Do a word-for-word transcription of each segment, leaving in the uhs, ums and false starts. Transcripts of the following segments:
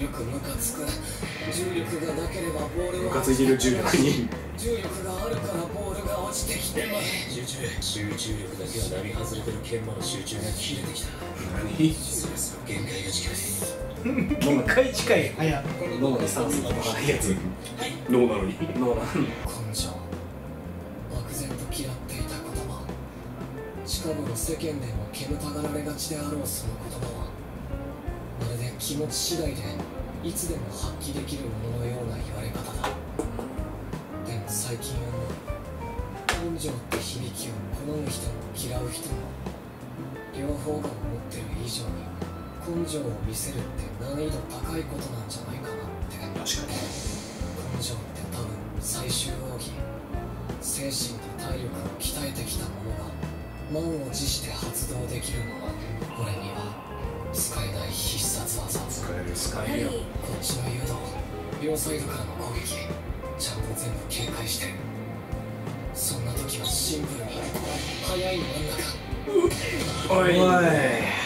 力ムカつく。重力がなければボールはムカついてる重力に重力があるからボールが落ちてきて集中集中力だけは並外れてる研磨の集中が切れてきた。 何そろそろ限界が近い。 限界近い。はや脳に酸素とかないやつ脳なのに脳なのに根性、漠然と嫌っていた言葉。近頃世間でも煙たがられがちであろうその言葉は、まるで気持ち次第でいつでも発揮できるもののような言われ方だ。でも最近思う、根性って響きを好む人も嫌う人も両方が思ってる以上に根性を見せるって難易度高いことなんじゃないかなって。 確かに根性って多分最終奥義、精神と体力を鍛えてきたものが満を持して発動できるもの。俺には使えない必殺技。 使える使えるよ。 こっちの誘導、両サイドからの攻撃ちゃんと全部警戒してる。そんな時はシンプルに速いの真ん中。 おいおい、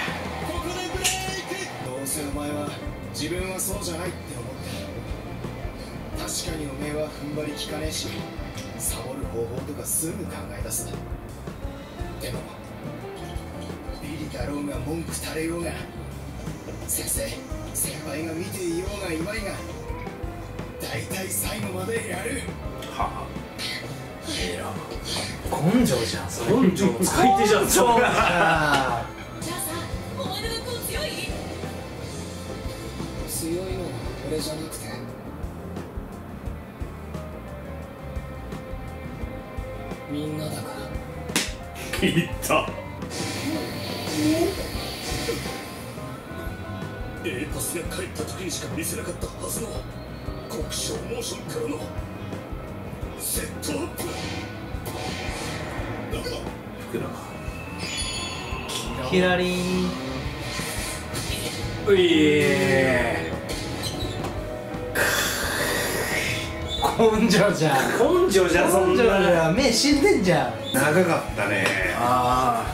どうせお前は自分はそうじゃないって思ってる。確かにおめえは踏ん張り効かねえし、サボる方法とかすぐ考え出す。でもビリだろうが文句垂れようが、先生先輩が見ていようがいまいが大体最後までやる。 はあ、ええな。 根性じゃんそれ。 根性の使い手じゃん。 根性じゃん。 じゃあさ、お前の学校強い？ 強いのは俺じゃなくてみんなだから。 いった。 A パスが帰った時にしか見せなかったはずの極小モーションからのセットアップ。 福永ヒラリーン。 ういー、 根性じゃん。 根性じゃん。そん根性じなゃん。目死んでんじゃん。 長かったね。あ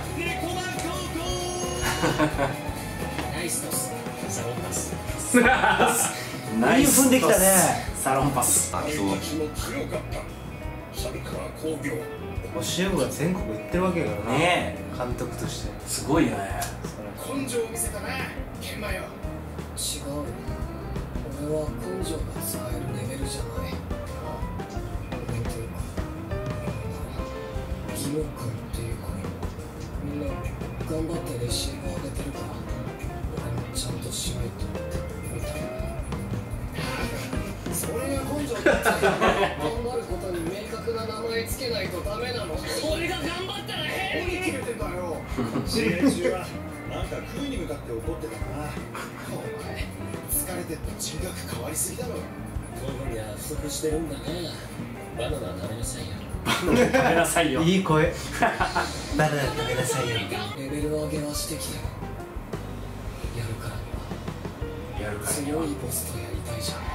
ナイストス、サロンパス。 あナイス踏んできたね。 サロンパス。あ、そう。 も強かった猿川工業。 教え子が全国行ってるわけやからな。 ねえ監督として。 すごいよね。 根性を見せたな研磨よ。 違う、俺は根性が使えるレベルじゃない。俺というかキム君っていう子にみんな頑張ってレシーブを上げてるから、俺もちゃんとしないとみたいな。それが根性って頑張ることに明確な名前つけないとダメなの。俺が頑張ったら変に切れてんだよ。試合中はなんか空に向かって怒ってたな。お前疲れてって人格変わりすぎだろ。 糖分が不足してるんだな。バナナ食べなさいよ。 食べなさいよ。 いい声。バナナ食べなさいよ。 レベル上げはしてきてる。やるからにはやるからに強はいボスとやりたいじゃん。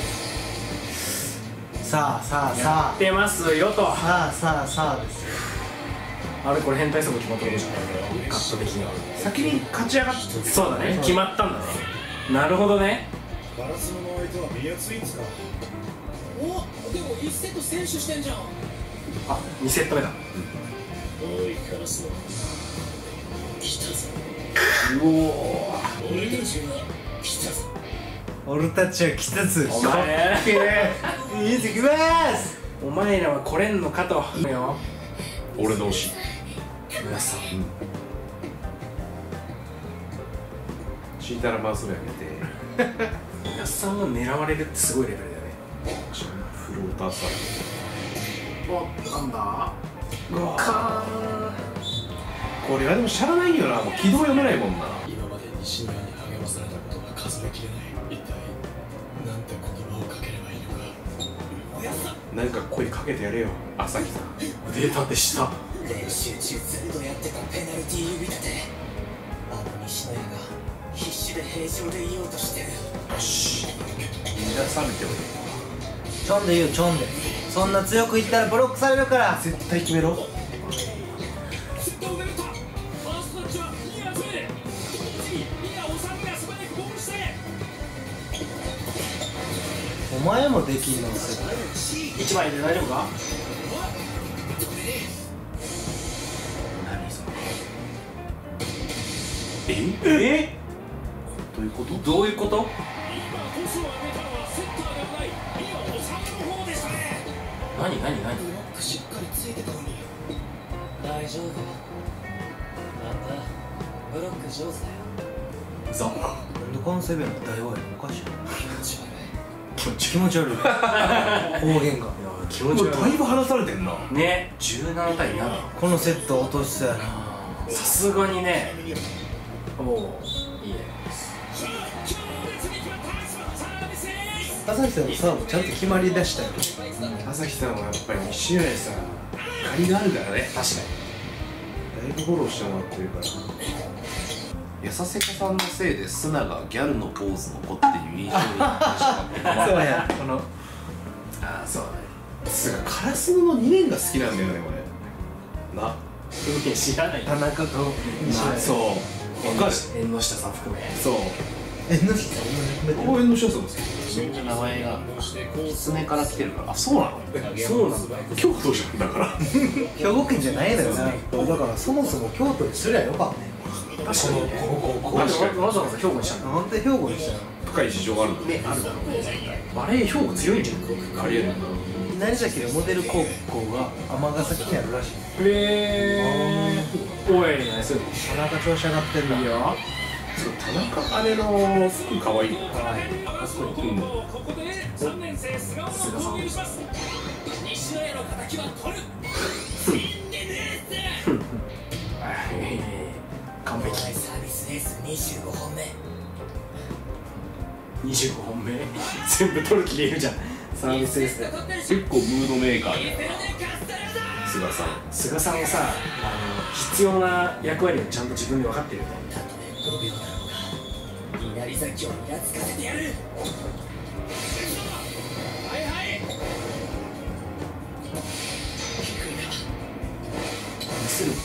さあさあやさってますよと。 あ。さあさあさあですよ。 あれこれ変態速度決まったことじゃないけど、カット的には先に勝ち上がって。そうだね、決まったんだね。なるほどね。 ガラスの周りとは見やすいんですか。 お、でもいちセット選手してんじゃん。 あ、にセット目だ。 おいカラスの来たぞ。 うおー、 俺たちは来たぞ。 俺たちは来たぞ。 お前いいぜ、行きます。 お前らは来れんのかと。いいよ、 俺の推し。 皆さん。 チータラバースをやめて皆さんが狙われるってすごいレベルだよね。 フローターサお、なんだルかこれはでもしゃらないよな。もう軌道読めないもんな。 今まで西村に励まされたことが数えきれない。一体なんて言葉をかければいいのか。おやさなんか声かけてやれよ、朝日さん。 腕立てした。 練習中ずっとやってたペナルティー指立て。あの西野屋が必死で平常でいようとしてる。 よし、みんな冷めておいて。 ちょんで言う、ちょんで。そんな強く言ったらブロックされるから。 絶対決めろ。 セットを狙った。ファーストタッチはニアプレー。こっちにニアおさむが素早くボールして。 お前もできんのいちまいで大丈夫か？ 何それ。ええどういうこと？ どういうこと？何何何？ しっかりついてたのに。大丈夫。なんだ、ブロック上手だよ。 ザなんで関西弁の大王やのおかしいな。 気持ち悪い。 気持ち気持ち悪い方言が気持ち悪い。 だいぶ話されてんな。 ね、じゅうななたいなな。 このセット落としそうやな。 さすがにね。おお、いいね。 朝日さんのサーブちゃんと決まりだしたよ。 朝日さんはやっぱりに試合さ借りがあるからね。 確かだいぶフォローしてもらってるから。やさせかさんのせいでスナがギャルのポーズの子っていう印象になってしまって困る。 そうや、このに。ああ、そうだね。 つうかカラスのにねんが好きなんだよね俺。な。 知らない。 田中と西村。 そう。わかる。 縁の下さん含め。 そう。 え、のしさんも含めて応援の人さんも好き。 自分の名前が狐から来てるから。あ、そうなの？ そうなんだ。 京都じゃんだから。 兵庫県じゃないのよな。だからそもそも京都にすりゃよかったね。 確かにね。 ここなんでわざわざ兵庫にしたの？ なんで兵庫にしたの？ 深い事情があるんだね。 あるだろうね。バレー兵庫強いんじゃん。 ありえる。 稲荷崎のモデル高校が尼崎にあるらしい。 へえ。おい、何するの？ 田中調子上がってるな。 いいよ。 そう田中姉の服可愛い。 かわいい。 あそこに。 うん。 菅さん。完璧。 サービスエースにじゅうごほんめ。 にじゅうごほんめ全部取る気でいるじゃん。サービスエースで。 結構ムードメーカーだよな。菅さん。 菅さんはさ、あの必要な役割をちゃんと自分で分かってるよね。 たとえごびょうだろうが、稲荷崎をイラつかせてやる。 する。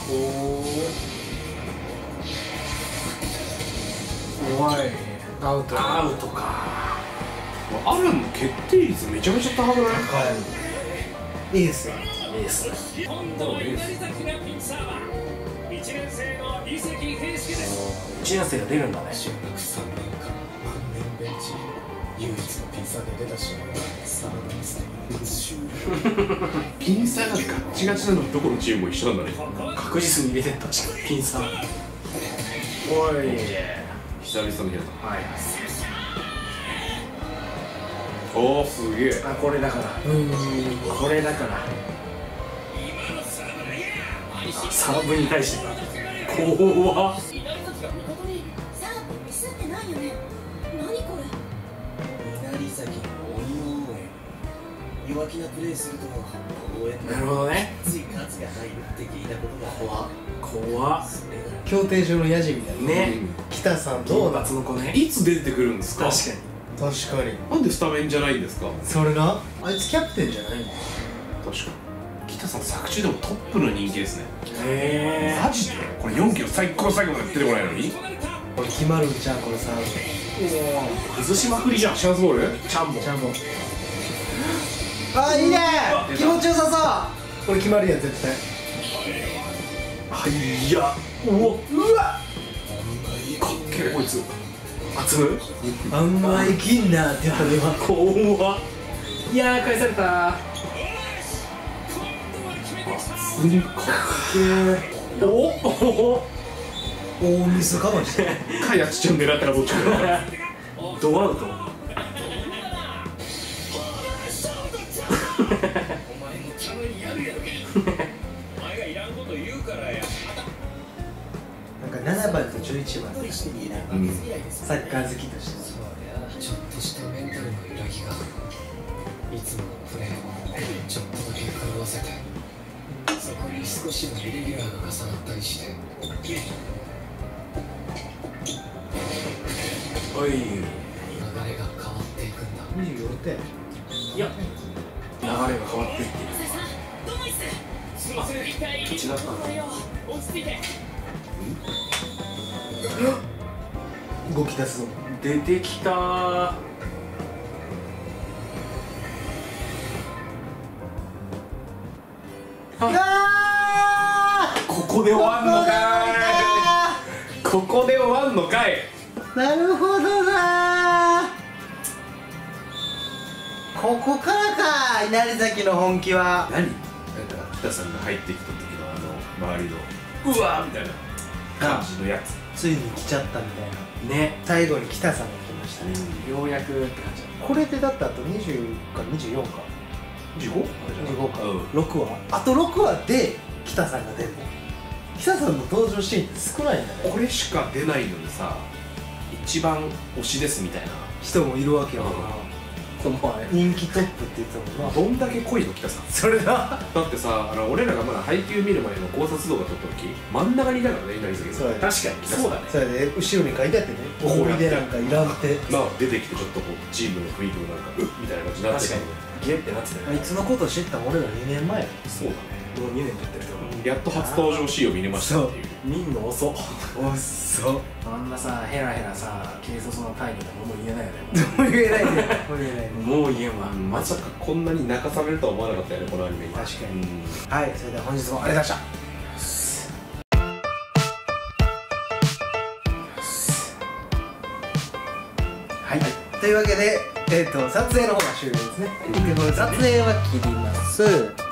おい、 アウト。 アウトか。 アランの決定率めちゃめちゃ高くない？ はいいいですよ。 エース。いちねん生が出るんだね。 中学さんねんかん万年ベンチ唯一のピンサーで出た試合はサードミステリーシューピンサーがガッチガチなのどこのチームも一緒なんだね。 確実に入れてったしかピンサー。おい。 久々の平田。 はい。 おおすげえ。 あ、これだから。これだから。サーブに対してか。怖っ。 稲荷崎が味方にサーブミスってないよね。何これ？ 稲荷崎の鬼の応援。弱気なプレーすると応援なるほどね。 つい喝が入るって聞いたことが怖っ。怖っ。 それが協定上のヤジみたいな。 ね。 北さんドーどうだ。 ナツの子ね。 いつ出てくるんですか？ 確かに。 確かに。 なんでスタメンじゃないんですか？ それな。あいつキャプテンじゃないの？ 確かに。北さん作中でもトップの人気ですね。 へマジで？これよんキロ最高最後まで出てこないのに？ これ決まるんちゃうこれサーブ。 え。崩しまくりじゃん。 チャンスボール？ チャンボ。 ちゃんと。あ、いいね。気持ちよさそう。これ決まるやん絶対。 はいや。おお。うわ。かっけえこいつ。厚む。 あんまいきんなって言ったで今。 怖っ。いやー返された。 うんかおお。 大ミスかもしれない。 かやつちゃん狙ったらどっちかだ。 ドアウト。 お前のためにやるやろけお前がいらんこと言うからやなんかななばんとじゅういちばん。 うん。 サッカー好きとして。 そうやちょっとしたメンタルの揺らぎがいつものプレーをちょっとだけ狂わせてそこに少しのイレギュラーが重なったりしておい。 流れが変わっていくんだ。 にじゅうよんてん。 いや。流れが変わっていってる。 どういっす？すいません。一回違ったんだ。 落ち着いて。 動き出すぞ。 出てきたー。 あここで終わんのかーい。ここで終わんのかい。 なるほどな。ここからか、稲荷崎の本気は。 何？なんか北さんが入ってきた時のあの周りのうわーみたいな感じのやつ。 ついに来ちゃったみたいなね、 最後に北さんが来ましたね。 ようやくって感じだ。 これでだってあとにじゅうかにじゅうよんかじゅうご？ にじゅうごか、 うんろくわ、あとろくわで北さんが出るの。北さんの登場シーンって少ないんだね。 これしか出ないのにさ、一番推しですみたいな人もいるわけよな。 この前人気トップって言ってたもんな。 どんだけ濃いの北さん。 それだ。 だってさ、あの俺らがまだ配給見る前の考察動画撮った時真ん中にいたからね、稲荷崎そうやが。 確かにそうだね。 それで後ろに書いてあってね、思い出なんかいらんってまあ出てきてちょっとこうチームの雰囲気もなんかうっみたいな感じになってた確かにゲってなってたよね。 あいつのこと知ったの俺らにねんまえ。 そうだね。 もうにねん経ってると思う。 やっと初登場シーンを見れましたっていう。 見んの遅っ。 おっそ。 あんなさヘラヘラさ軽率の会議でももう言えないよね。 もう言えないね。もう言えないね。 もう言えんわ。 まさかこんなに泣かされるとは思わなかったよね、このアニメに。 確かにうんはい、それでは本日もありがとうございました。はい、というわけで、えー、と撮影の方が終了ですね。でこの撮影は切ります。